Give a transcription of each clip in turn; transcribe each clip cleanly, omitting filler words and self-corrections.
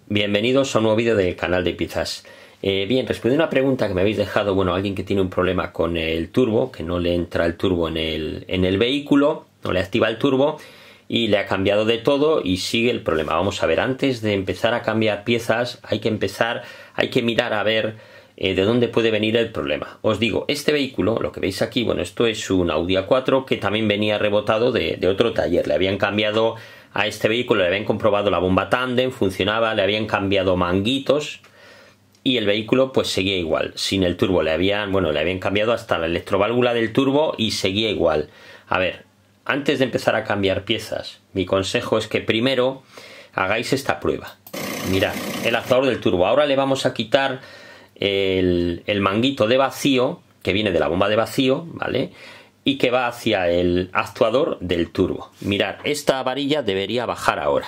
Bienvenidos a un nuevo vídeo del canal de piezas. Bien, respondiendo a una pregunta que me habéis dejado, bueno, alguien que tiene un problema con el turbo, que no le entra el turbo en el vehículo, no le activa el turbo y le ha cambiado de todo y sigue el problema. Vamos a ver, antes de empezar a cambiar piezas hay que mirar a ver de dónde puede venir el problema. Os digo, este vehículo, lo que veis aquí, bueno, esto es un Audi A4 que también venía rebotado de otro taller. Le habían cambiado a este vehículo, le habían comprobado la bomba tándem, funcionaba, le habían cambiado manguitos y el vehículo pues seguía igual, sin el turbo. Le habían cambiado hasta la electroválvula del turbo y seguía igual. A ver, antes de empezar a cambiar piezas, mi consejo es que primero hagáis esta prueba. Mirad, el actuador del turbo. Ahora le vamos a quitar el manguito de vacío que viene de la bomba de vacío, ¿vale? Y que va hacia el actuador del turbo. Mirad, esta varilla debería bajar ahora.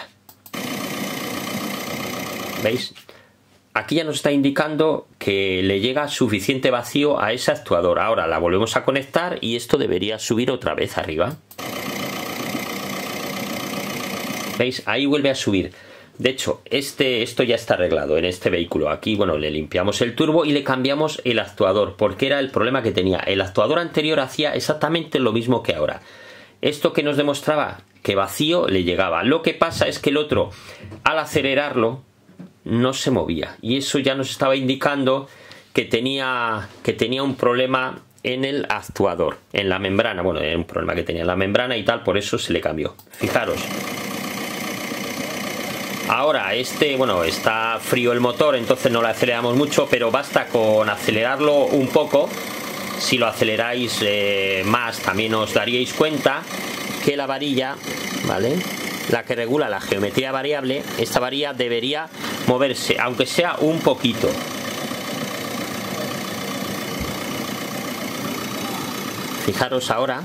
¿Veis? Aquí ya nos está indicando que le llega suficiente vacío a ese actuador. Ahora la volvemos a conectar y esto debería subir otra vez arriba. ¿Veis? Ahí vuelve a subir. De hecho, esto ya está arreglado en este vehículo. Aquí, bueno, le limpiamos el turbo y le cambiamos el actuador, porque era el problema que tenía. El actuador anterior hacía exactamente lo mismo que ahora. Esto que nos demostraba que vacío le llegaba. Lo que pasa es que el otro, al acelerarlo, no se movía. Y eso ya nos estaba indicando que tenía un problema en el actuador, en la membrana. Bueno, era un problema que tenía en la membrana y tal, por eso se le cambió. Fijaros. Ahora está frío el motor, entonces no lo aceleramos mucho, pero basta con acelerarlo un poco. Si lo aceleráis más, también os daríais cuenta que la varilla, ¿vale?, la que regula la geometría variable, esta varilla debería moverse, aunque sea un poquito. Fijaros ahora.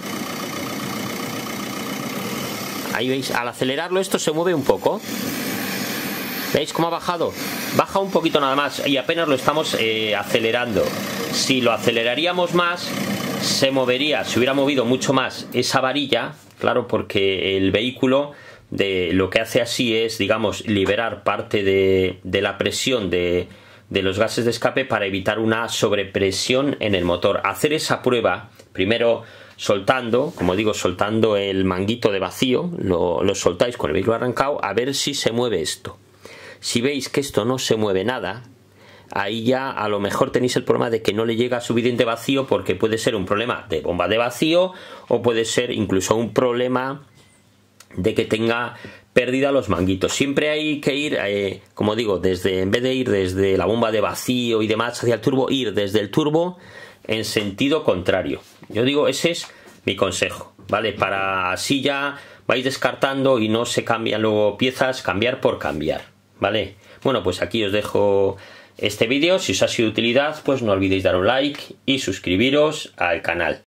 Ahí veis, al acelerarlo esto se mueve un poco. ¿Veis cómo ha bajado? Baja un poquito nada más y apenas lo estamos acelerando. Si lo aceleraríamos más, se hubiera movido mucho más esa varilla, claro, porque el vehículo lo que hace así es, digamos, liberar parte de la presión de los gases de escape para evitar una sobrepresión en el motor. Hacer esa prueba, primero soltando, como digo, soltando el manguito de vacío, lo soltáis con el vehículo arrancado, a ver si se mueve esto. Si veis que esto no se mueve nada, ahí ya a lo mejor tenéis el problema de que no le llega suficiente vacío, porque puede ser un problema de bomba de vacío o puede ser incluso un problema de que tenga pérdida los manguitos. Siempre hay que ir, como digo, en vez de ir desde la bomba de vacío y demás hacia el turbo, ir desde el turbo en sentido contrario. Yo digo, ese es mi consejo, ¿vale? Para así ya vais descartando y no se cambian luego piezas, cambiar por cambiar. ¿Vale? Bueno, pues aquí os dejo este vídeo. Si os ha sido de utilidad, pues no olvidéis dar un like y suscribiros al canal.